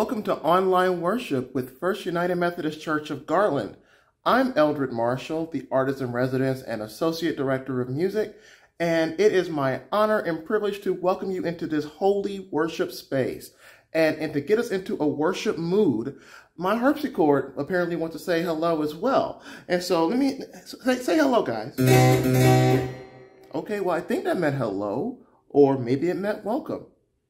welcome to online worship with First United Methodist Church of Garland. I'm Eldred Marshall, the Artist in Residence and Associate Director of Music, and it is my honor and privilege to welcome you into this holy worship space. And to get us into a worship mood, my harpsichord apparently wants to say hello as well. And so let me say hello, guys. Okay, well, I think that meant hello, or maybe it meant welcome.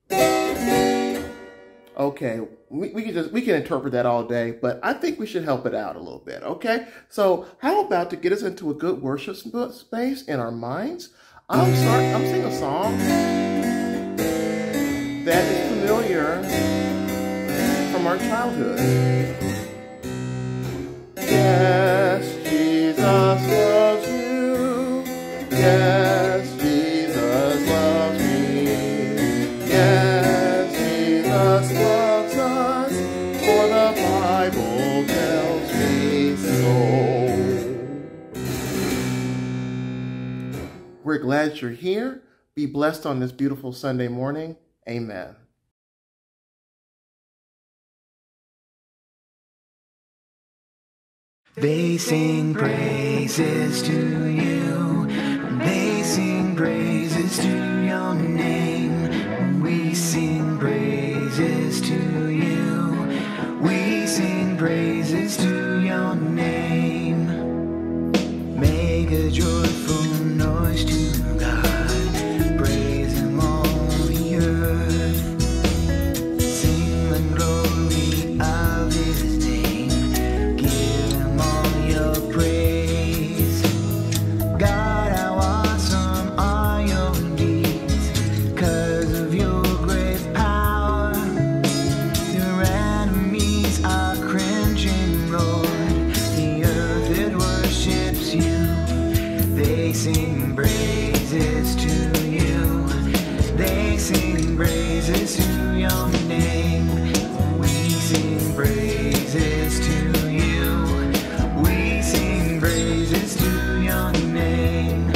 Okay, we can interpret that all day, but I think we should help it out a little bit, okay? So how about to get us into a good worship space in our minds, I'm singing a song that is familiar from our childhood. Yes, Jesus loves you. Yes, Jesus loves me. Yes, Jesus loves us, for the Bible tells me so. We're glad you're here. Be blessed on this beautiful Sunday morning. Amen. They sing praises to you. They sing praises to your name. We sing praises to you. We sing praises to your name. Make a joyful noise to God. Praise Him all the earth. Sing the glory of His name. Give Him all your praise. God, how awesome are your deeds. 'Cause of your great power, your enemies are cringing, Lord. The earth, it worships you. They sing praises to you. They sing praises to your name. We sing praises to you. We sing praises to your name.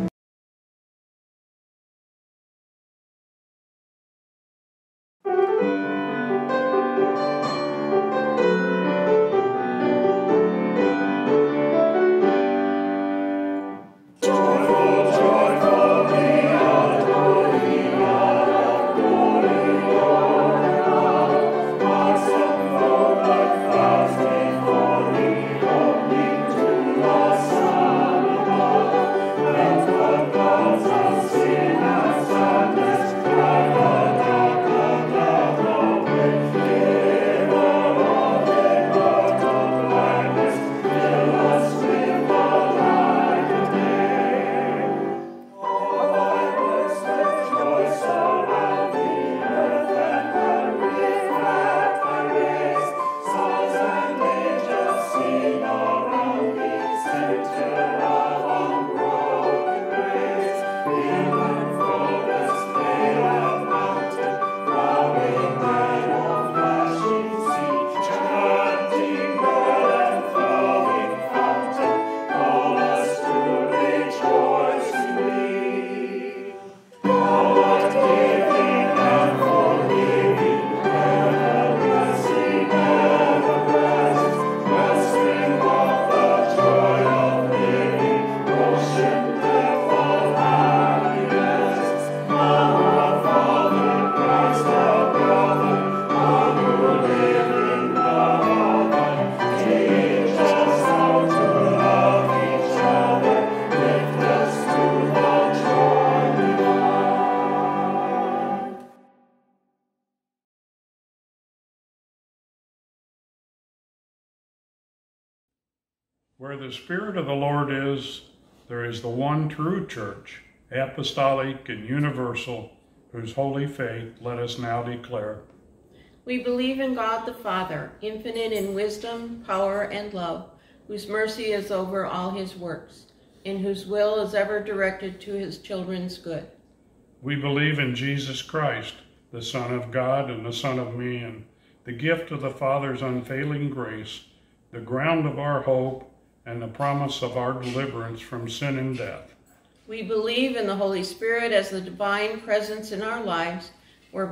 Where the Spirit of the Lord is, there is the one true church, apostolic and universal, whose holy faith let us now declare. We believe in God the Father, infinite in wisdom, power, and love, whose mercy is over all His works, in whose will is ever directed to His children's good. We believe in Jesus Christ, the Son of God and the Son of Man, the gift of the Father's unfailing grace, the ground of our hope, and the promise of our deliverance from sin and death. We believe in the Holy Spirit as the divine presence in our lives,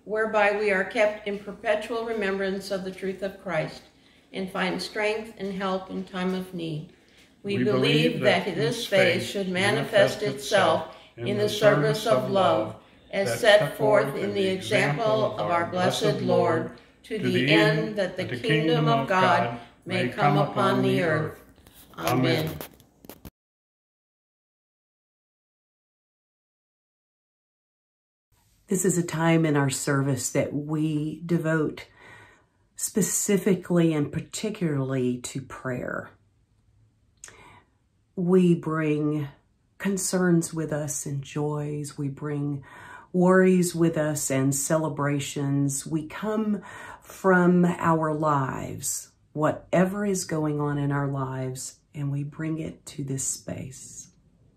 whereby we are kept in perpetual remembrance of the truth of Christ, and find strength and help in time of need. We believe that this faith should manifest itself in the service of love, as set forth in the example of our blessed Lord, to the end that the kingdom of God may come upon the earth. Amen. This is a time in our service that we devote specifically and particularly to prayer. We bring concerns with us and joys. We bring worries with us and celebrations. We come from our lives, whatever is going on in our lives, and we bring it to this space.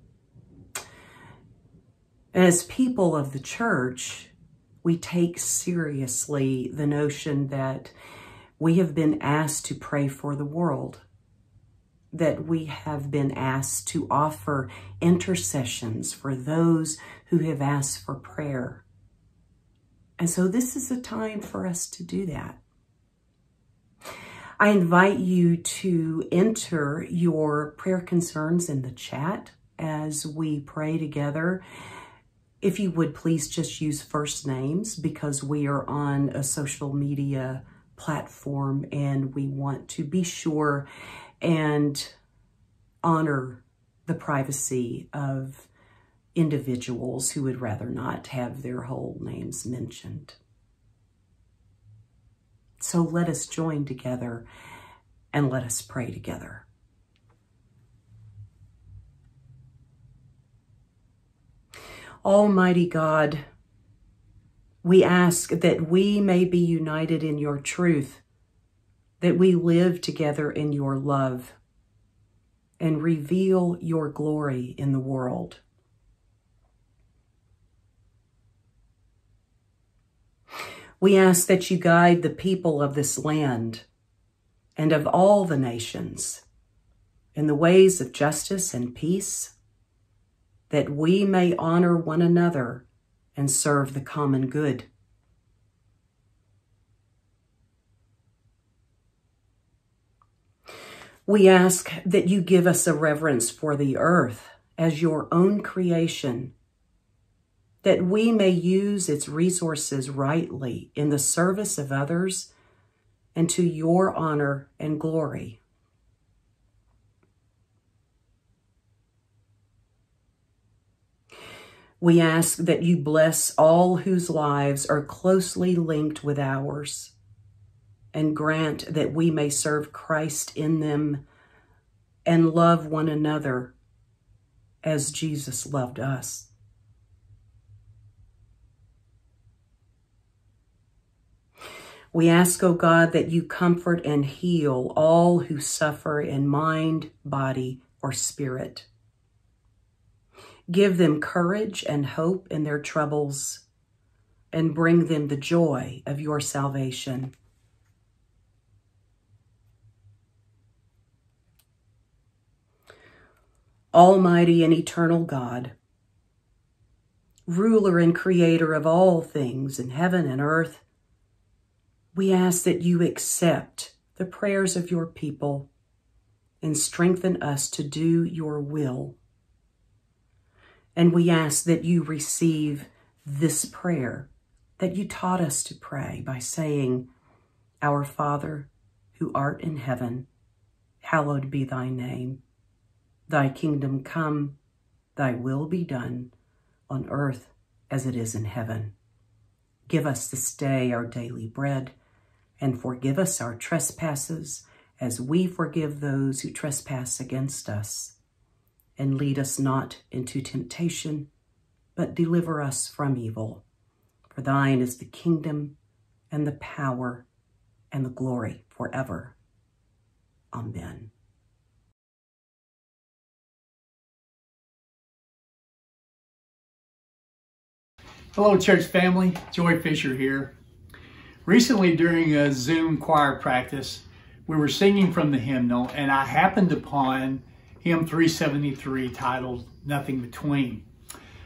As people of the church, we take seriously the notion that we have been asked to pray for the world, that we have been asked to offer intercessions for those who have asked for prayer. And so this is a time for us to do that. I invite you to enter your prayer concerns in the chat as we pray together. If you would please just use first names, because we are on a social media platform and we want to be sure and honor the privacy of individuals who would rather not have their whole names mentioned. So let us join together and let us pray together. Almighty God, we ask that we may be united in your truth, that we live together in your love, and reveal your glory in the world. We ask that you guide the people of this land and of all the nations in the ways of justice and peace, that we may honor one another and serve the common good. We ask that you give us a reverence for the earth as your own creation, that we may use its resources rightly in the service of others and to your honor and glory. We ask that you bless all whose lives are closely linked with ours, and grant that we may serve Christ in them and love one another as Jesus loved us. We ask, O God, that you comfort and heal all who suffer in mind, body, or spirit. Give them courage and hope in their troubles, and bring them the joy of your salvation. Almighty and eternal God, ruler and creator of all things in heaven and earth, we ask that you accept the prayers of your people and strengthen us to do your will. And we ask that you receive this prayer that you taught us to pray by saying, Our Father, who art in heaven, hallowed be thy name. Thy kingdom come, thy will be done, on earth as it is in heaven. Give us this day our daily bread, and forgive us our trespasses as we forgive those who trespass against us. And lead us not into temptation, but deliver us from evil. For thine is the kingdom and the power and the glory forever. Amen. Hello, church family. Joy Fisher here. Recently, during a Zoom choir practice, we were singing from the hymnal, and I happened upon hymn 373 titled Nothing Between.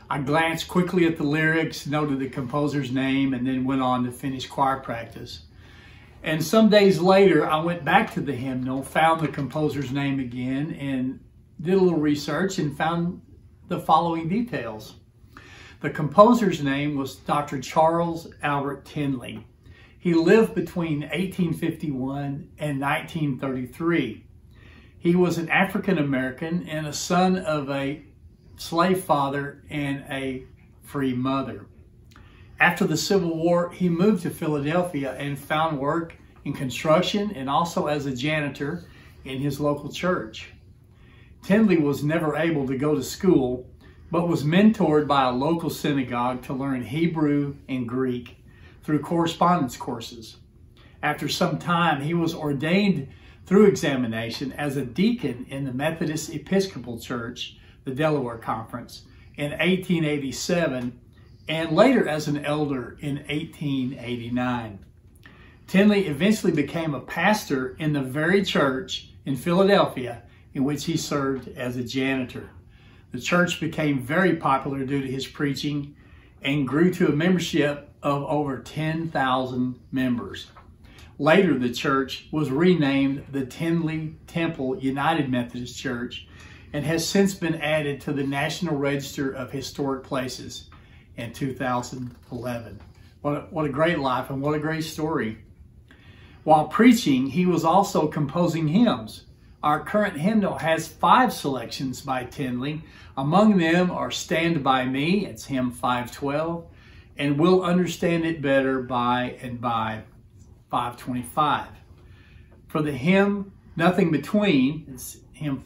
I glanced quickly at the lyrics, noted the composer's name, and then went on to finish choir practice. And some days later, I went back to the hymnal, found the composer's name again, and did a little research and found the following details. The composer's name was Dr. Charles Albert Tindley. He lived between 1851 and 1933. He was an African American and a son of a slave father and a free mother. After the Civil War, he moved to Philadelphia and found work in construction and also as a janitor in his local church. Tindley was never able to go to school, but was mentored by a local synagogue to learn Hebrew and Greek through correspondence courses. After some time, he was ordained through examination as a deacon in the Methodist Episcopal Church, the Delaware Conference, in 1887, and later as an elder in 1889. Tindley eventually became a pastor in the very church in Philadelphia in which he served as a janitor. The church became very popular due to his preaching and grew to a membership of over 10,000 members. Later, the church was renamed the Tindley Temple United Methodist Church and has since been added to the National Register of Historic Places in 2011. What a great life and what a great story. While preaching, he was also composing hymns. Our current hymnal has 5 selections by Tindley. Among them are Stand By Me, it's hymn 512, and We'll Understand It Better by and by 525. For the hymn Nothing Between, it's hymn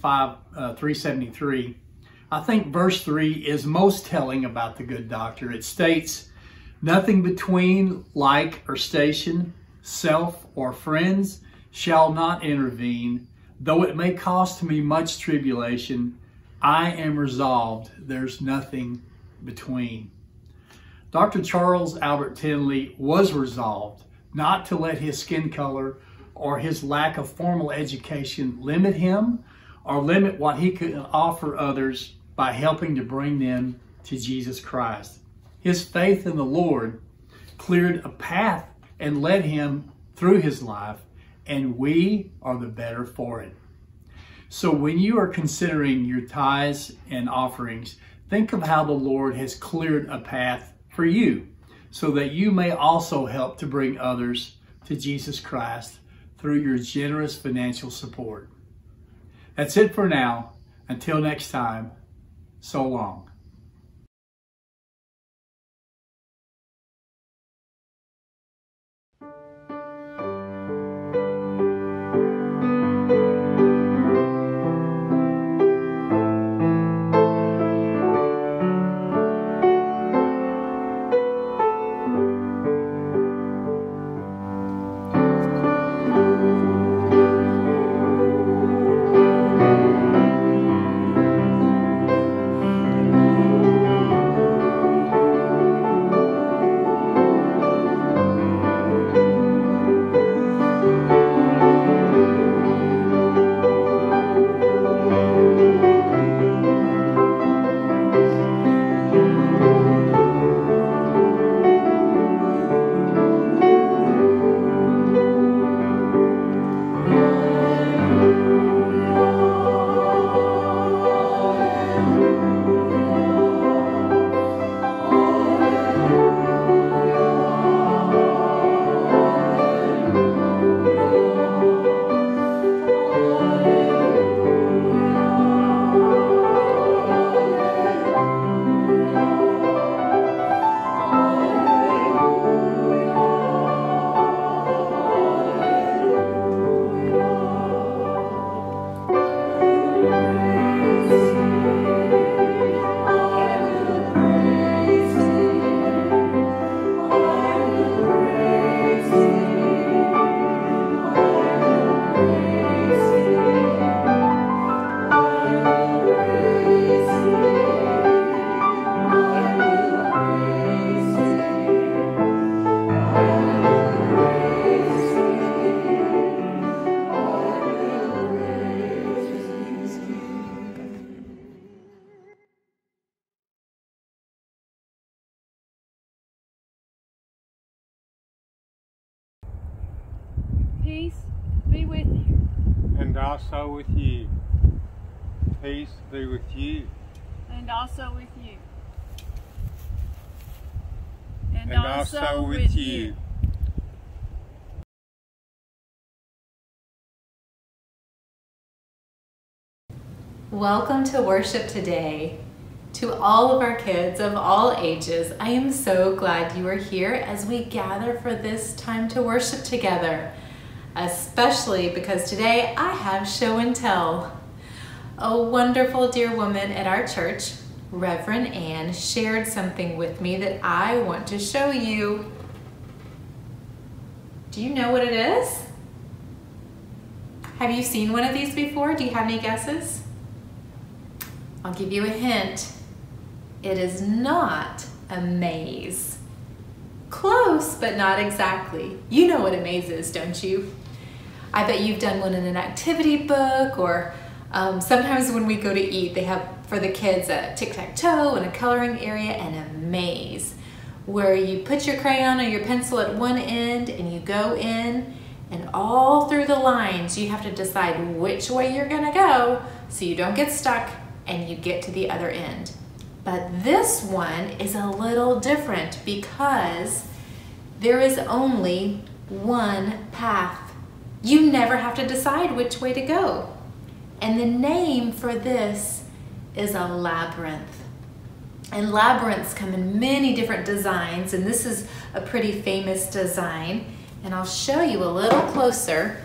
373, I think verse 3 is most telling about the good doctor. It states, nothing between like or station, self or friends shall not intervene, though it may cost me much tribulation, I am resolved, there's nothing between. Dr. Charles Albert Tindley was resolved not to let his skin color or his lack of formal education limit him or limit what he could offer others by helping to bring them to Jesus Christ. His faith in the Lord cleared a path and led him through his life, and we are the better for it. So when you are considering your tithes and offerings, think of how the Lord has cleared a path for you so that you may also help to bring others to Jesus Christ through your generous financial support. That's it for now. Until next time, so long. also with you. Peace be with you. And also with you. And also with you. Welcome to worship today. To all of our kids of all ages, I am so glad you are here as we gather for this time to worship together, especially because today I have show and tell. A wonderful dear woman at our church, Reverend Ann, shared something with me that I want to show you. Do you know what it is? Have you seen one of these before? Do you have any guesses? I'll give you a hint. It is not a maze. Close, but not exactly. You know what a maze is, don't you? I bet you've done one in an activity book, or sometimes when we go to eat, they have for the kids a tic-tac-toe and a coloring area and a maze where you put your crayon or your pencil at one end and you go in, and all through the lines you have to decide which way you're gonna go so you don't get stuck and you get to the other end. But this one is a little different because there is only one path. You never have to decide which way to go. And the name for this is a labyrinth. And labyrinths come in many different designs, and this is a pretty famous design. And I'll show you a little closer.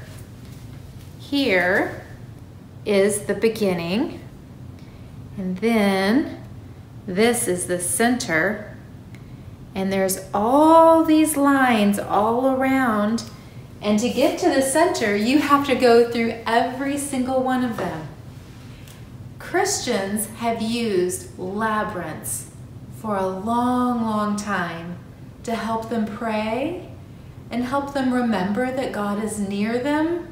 Here is the beginning, and then this is the center, and there's all these lines all around, and to get to the center you have to go through every single one of them. Christians have used labyrinths for a long, long time to help them pray and help them remember that God is near them.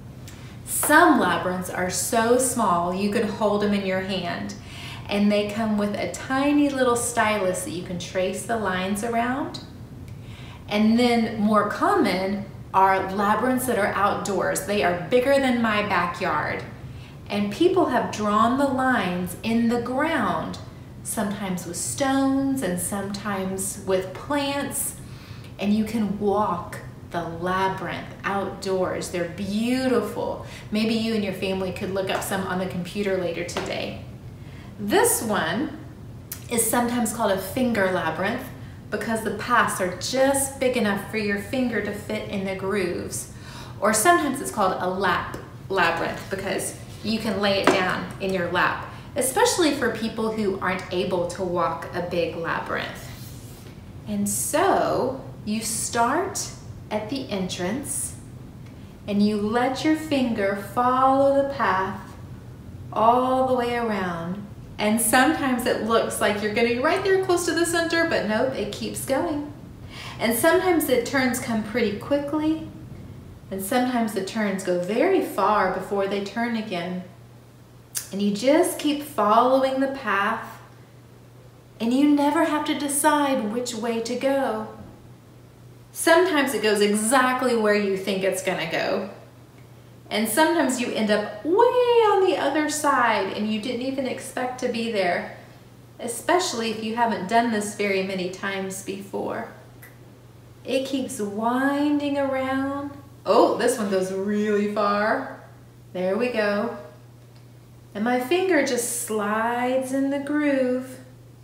Some labyrinths are so small you can hold them in your hand, and they come with a tiny little stylus that you can trace the lines around. And then more common are labyrinths that are outdoors. They are bigger than my backyard. And people have drawn the lines in the ground, sometimes with stones and sometimes with plants. And you can walk the labyrinth outdoors. They're beautiful. Maybe you and your family could look up some on the computer later today. This one is sometimes called a finger labyrinth because the paths are just big enough for your finger to fit in the grooves. Or sometimes it's called a lap labyrinth because you can lay it down in your lap, especially for people who aren't able to walk a big labyrinth. And so you start at the entrance and you let your finger follow the path all the way around. And sometimes it looks like you're gonna be right there close to the center, but nope, it keeps going. And sometimes the turns come pretty quickly, and sometimes the turns go very far before they turn again. And you just keep following the path, and you never have to decide which way to go. Sometimes it goes exactly where you think it's gonna go. And sometimes you end up way on the other side and you didn't even expect to be there, especially if you haven't done this very many times before. It keeps winding around. Oh, this one goes really far. There we go. And my finger just slides in the groove.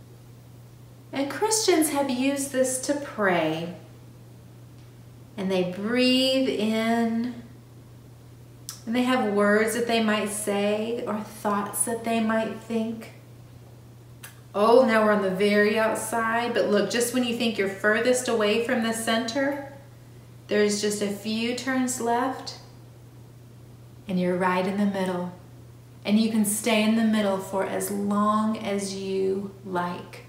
And Christians have used this to pray. And they breathe in, and they have words that they might say or thoughts that they might think. Oh, now we're on the very outside, but look, just when you think you're furthest away from the center, there's just a few turns left, and you're right in the middle. And you can stay in the middle for as long as you like.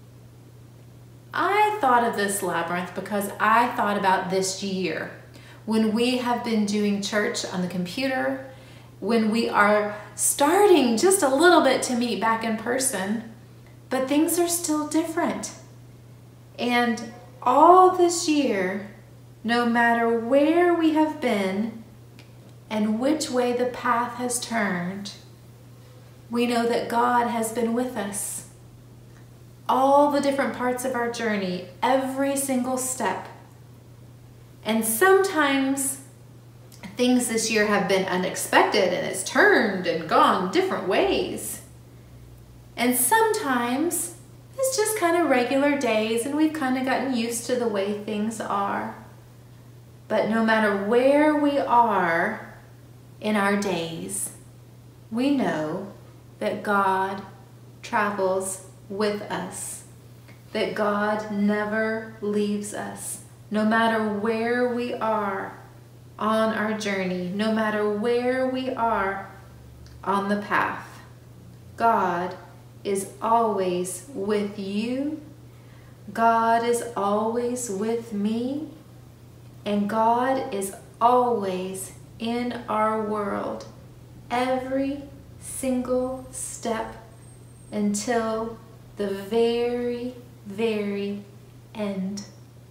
I thought of this labyrinth because I thought about this year. When we have been doing church on the computer, when we are starting just a little bit to meet back in person, but things are still different. And all this year, no matter where we have been, and which way the path has turned, we know that God has been with us. All the different parts of our journey, every single step. And sometimes things this year have been unexpected and it's turned and gone different ways. And sometimes it's just kind of regular days and we've kind of gotten used to the way things are. But no matter where we are in our days, we know that God travels with us, that God never leaves us. No matter where we are on our journey, no matter where we are on the path, God is always with you. God is always with me. And God is always in our world, every single step until the very, very end.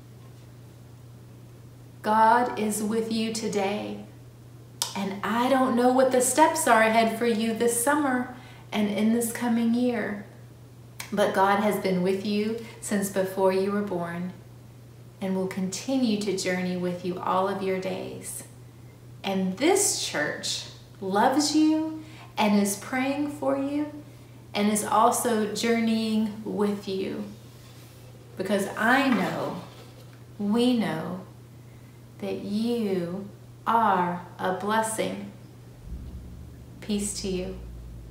God is with you today. And I don't know what the steps are ahead for you this summer and in this coming year. But God has been with you since before you were born and will continue to journey with you all of your days. And this church loves you and is praying for you and is also journeying with you. Because I know, we know, that you are a blessing. Peace to you.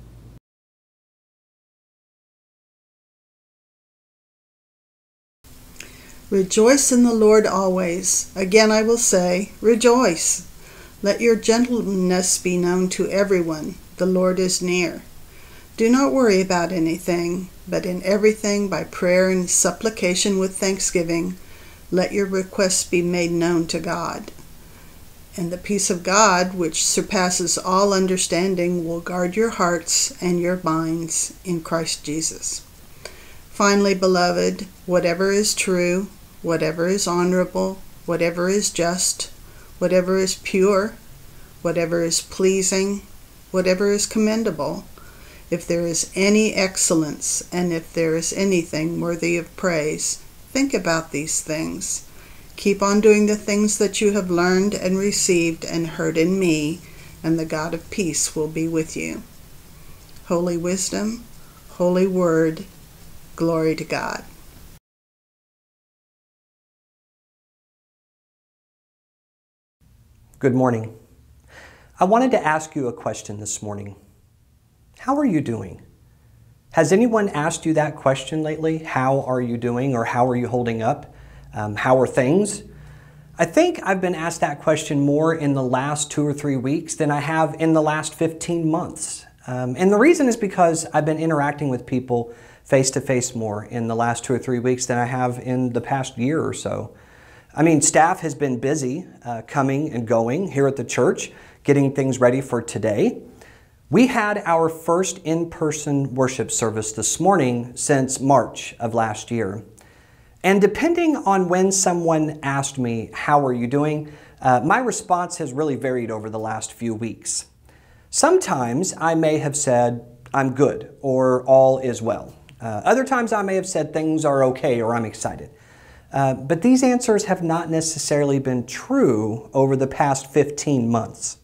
Rejoice in the Lord always. Again I will say, rejoice. Let your gentleness be known to everyone. The Lord is near. Do not worry about anything, but in everything by prayer and supplication with thanksgiving, let your requests be made known to God. And the peace of God, which surpasses all understanding, will guard your hearts and your minds in Christ Jesus. Finally, beloved, whatever is true, whatever is honorable, whatever is just, whatever is pure, whatever is pleasing, whatever is commendable, if there is any excellence, and if there is anything worthy of praise, think about these things. Keep on doing the things that you have learned and received and heard in me, and the God of peace will be with you. Holy wisdom, holy word, glory to God. Good morning. I wanted to ask you a question this morning. How are you doing? Has anyone asked you that question lately? How are you doing, or how are you holding up? How are things? I think I've been asked that question more in the last 2 or 3 weeks than I have in the last 15 months. And the reason is because I've been interacting with people face-to-face more in the last 2 or 3 weeks than I have in the past year or so. I mean, staff has been busy coming and going here at the church, getting things ready for today. We had our first in-person worship service this morning since March of last year. And depending on when someone asked me, how are you doing? My response has really varied over the last few weeks. Sometimes I may have said, I'm good, or all is well. Other times I may have said things are okay, or I'm excited. But these answers have not necessarily been true over the past 15 months.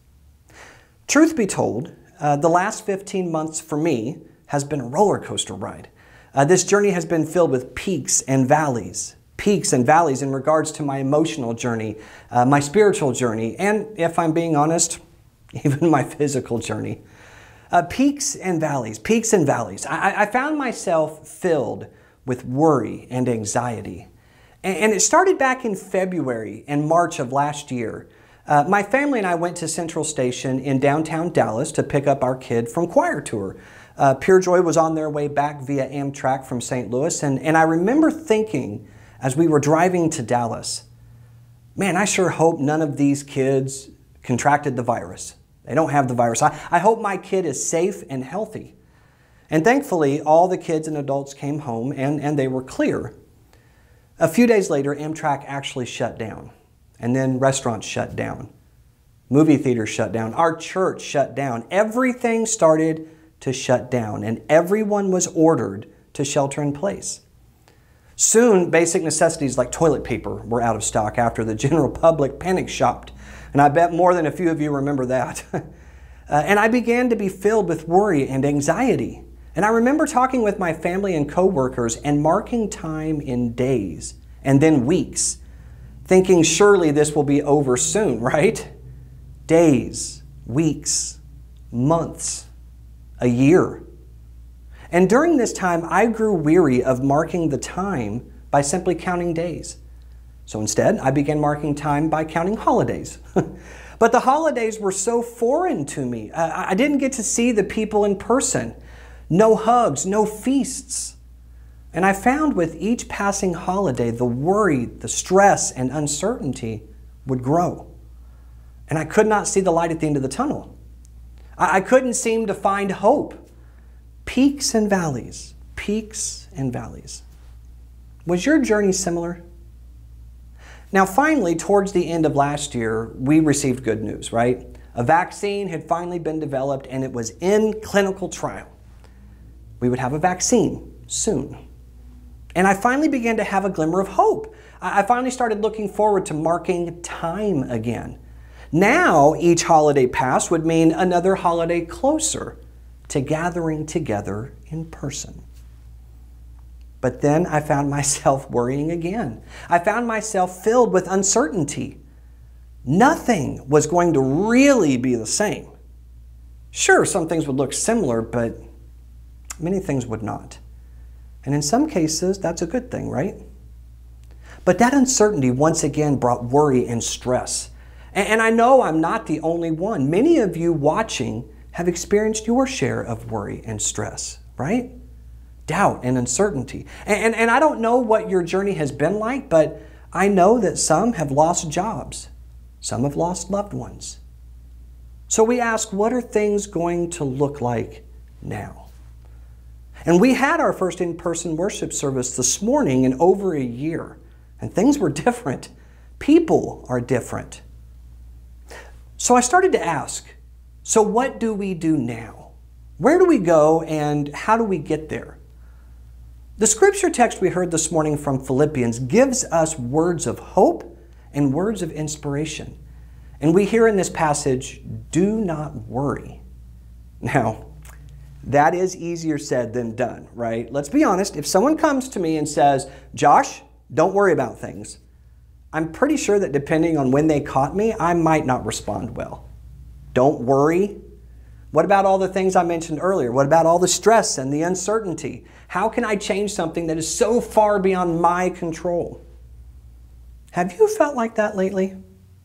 Truth be told, the last 15 months for me has been a roller coaster ride. This journey has been filled with peaks and valleys in regards to my emotional journey, my spiritual journey, and if I'm being honest, even my physical journey. Peaks and valleys. I found myself filled with worry and anxiety. And it started back in February and March of last year. My family and I went to Central Station in downtown Dallas to pick up our kid from choir tour. Pure Joy was on their way back via Amtrak from St. Louis, and I remember thinking as we were driving to Dallas, man, I sure hope none of these kids contracted the virus. They don't have the virus. I hope my kid is safe and healthy. And thankfully, all the kids and adults came home and they were clear. A few days later, Amtrak actually shut down, and then restaurants shut down. Movie theaters shut down. Our church shut down. Everything started to shut down, and everyone was ordered to shelter in place. Soon, basic necessities like toilet paper were out of stock after the general public panic shopped. And I bet more than a few of you remember that. And I began to be filled with worry and anxiety. And I remember talking with my family and coworkers and marking time in days and then weeks, thinking surely this will be over soon, right? Days, weeks, months, a year. And during this time, I grew weary of marking the time by simply counting days. So instead, I began marking time by counting holidays. But the holidays were so foreign to me. I didn't get to see the people in person. No hugs, no feasts. And I found with each passing holiday, the worry, the stress, and uncertainty would grow. And I could not see the light at the end of the tunnel. I couldn't seem to find hope. Peaks and valleys, peaks and valleys. Was your journey similar? Now, finally, towards the end of last year, we received good news, right? A vaccine had finally been developed and it was in clinical trial. We would have a vaccine soon. And I finally began to have a glimmer of hope. I finally started looking forward to marking time again. Now, each holiday pass would mean another holiday closer to gathering together in person. But then I found myself worrying again. I found myself filled with uncertainty. Nothing was going to really be the same. Sure, some things would look similar, but many things would not. And in some cases, that's a good thing, right? But that uncertainty once again brought worry and stress. And I know I'm not the only one. Many of you watching have experienced your share of worry and stress, right? Doubt and uncertainty. And I don't know what your journey has been like, but I know that some have lost jobs. Some have lost loved ones. So we ask, what are things going to look like now? And we had our first in-person worship service this morning in over a year, and things were different. People are different. So I started to ask, so what do we do now? Where do we go and how do we get there? The scripture text we heard this morning from Philippians gives us words of hope and words of inspiration. And we hear in this passage, do not worry. Now, that is easier said than done, right? Let's be honest. If someone comes to me and says, Josh, don't worry about things, I'm pretty sure that depending on when they caught me, I might not respond well. Don't worry. What about all the things I mentioned earlier? What about all the stress and the uncertainty? How can I change something that is so far beyond my control? Have you felt like that lately?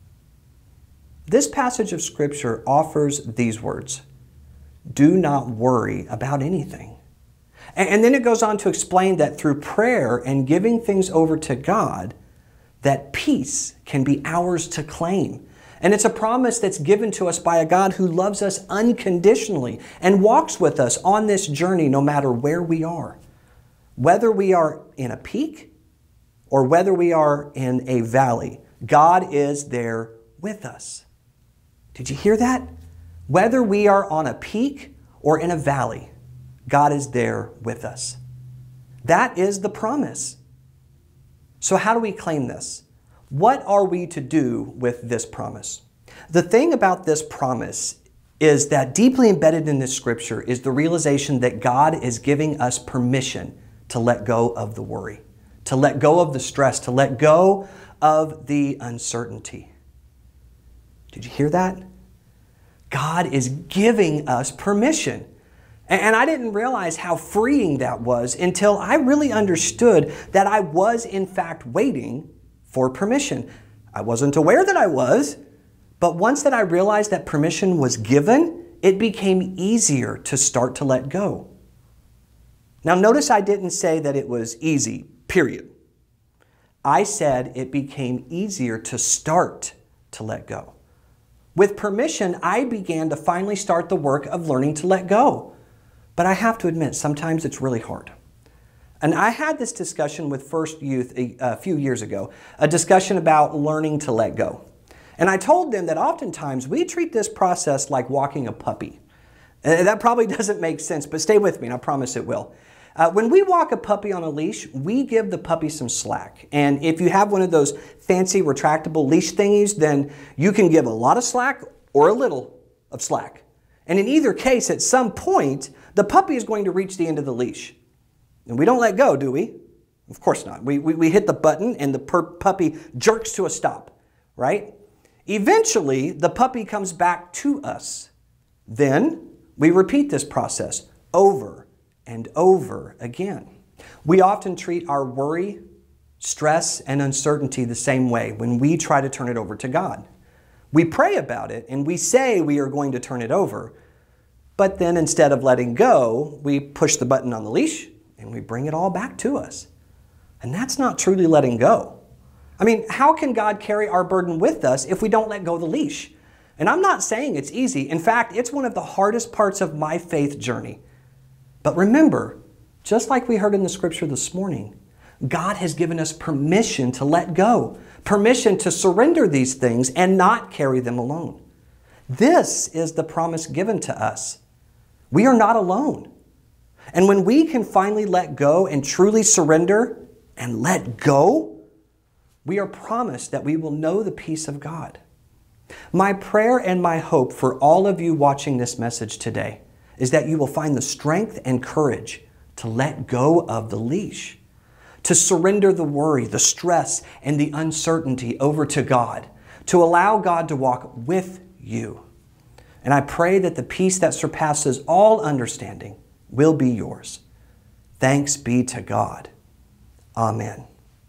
This passage of Scripture offers these words. Do not worry about anything. And then it goes on to explain that through prayer and giving things over to God, that peace can be ours to claim. And it's a promise that's given to us by a God who loves us unconditionally and walks with us on this journey no matter where we are. Whether we are in a peak or whether we are in a valley, God is there with us. Did you hear that? Whether we are on a peak or in a valley, God is there with us. That is the promise. So how do we claim this? What are we to do with this promise? The thing about this promise is that deeply embedded in this scripture is the realization that God is giving us permission to let go of the worry, to let go of the stress, to let go of the uncertainty. Did you hear that? God is giving us permission. And I didn't realize how freeing that was until I really understood that I was in fact waiting for permission. I wasn't aware that I was, but once that I realized that permission was given, it became easier to start to let go. Now notice I didn't say that it was easy, period. I said it became easier to start to let go. With permission, I began to finally start the work of learning to let go. But I have to admit, sometimes it's really hard. And I had this discussion with First Youth a few years ago, a discussion about learning to let go. And I told them that oftentimes we treat this process like walking a puppy. That probably doesn't make sense, but stay with me and I promise it will. When we walk a puppy on a leash, we give the puppy some slack. And if you have one of those fancy retractable leash thingies, then you can give a lot of slack or a little of slack. And in either case, at some point, the puppy is going to reach the end of the leash. And we don't let go, do we? Of course not. We hit the button and the puppy jerks to a stop, right? Eventually, the puppy comes back to us. Then we repeat this process over and over again. We often treat our worry, stress, and uncertainty the same way when we try to turn it over to God. We pray about it and we say we are going to turn it over, but then instead of letting go, we push the button on the leash and we bring it all back to us. And that's not truly letting go. I mean, how can God carry our burden with us if we don't let go of the leash? And I'm not saying it's easy. In fact, it's one of the hardest parts of my faith journey. But remember, just like we heard in the scripture this morning, God has given us permission to let go, permission to surrender these things and not carry them alone. This is the promise given to us. We are not alone. And when we can finally let go and truly surrender and let go, we are promised that we will know the peace of God. My prayer and my hope for all of you watching this message today is that you will find the strength and courage to let go of the leash, to surrender the worry, the stress, and the uncertainty over to God, to allow God to walk with you. And I pray that the peace that surpasses all understanding will be yours. Thanks be to God. Amen.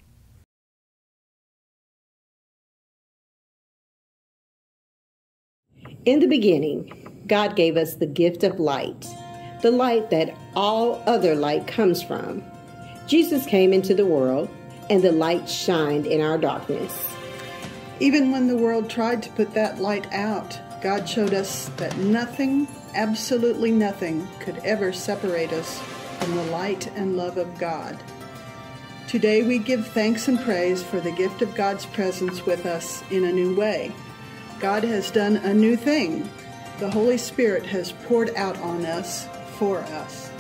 In the beginning, God gave us the gift of light, the light that all other light comes from. Jesus came into the world, and the light shined in our darkness. Even when the world tried to put that light out, God showed us that nothing, absolutely nothing, could ever separate us from the light and love of God. Today we give thanks and praise for the gift of God's presence with us in a new way. God has done a new thing. The Holy Spirit has poured out on us for us.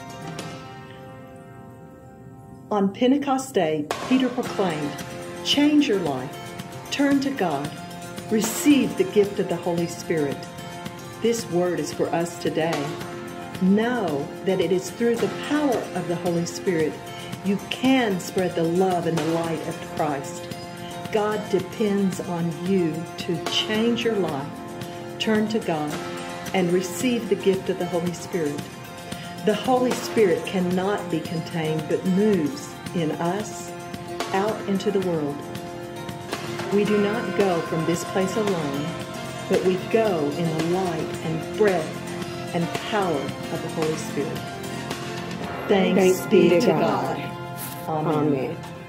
On Pentecost Day, Peter proclaimed, "Change your life. Turn to God. Receive the gift of the Holy Spirit." This word is for us today. Know that it is through the power of the Holy Spirit you can spread the love and the light of Christ. God depends on you to change your life, turn to God, and receive the gift of the Holy Spirit. The Holy Spirit cannot be contained but moves in us out into the world. We do not go from this place alone, but we go in the light and breath and power of the Holy Spirit. Thanks be to God. Amen.